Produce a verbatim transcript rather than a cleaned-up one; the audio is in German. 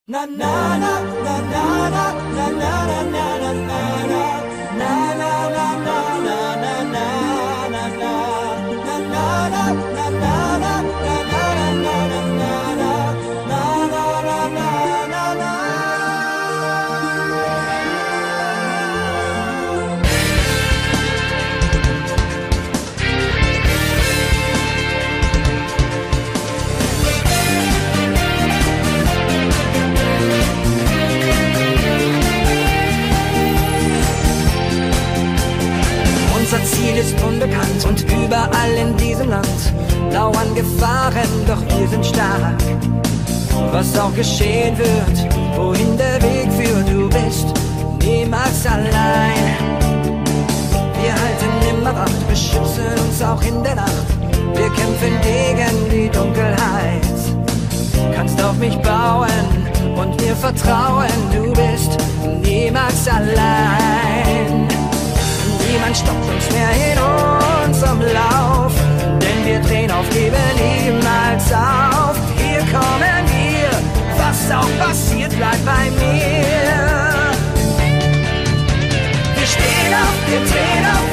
Na na na na na na na na na na na na na na na na na Unser Ziel ist unbekannt und überall in diesem Land lauern Gefahren, doch wir sind stark. Was auch geschehen wird, wohin der Weg führt, du bist niemals allein. Wir halten immer Wacht, beschützen uns auch in der Nacht. Wir kämpfen gegen die Dunkelheit. Kannst auf mich bauen und mir vertrauen, du bist niemals allein. Niemand stoppt uns mehr in unserem Lauf, denn wir drehen auf, geben niemals auf. Hier kommen wir, was auch passiert, bleibt bei mir. Wir stehen auf, wir drehen auf.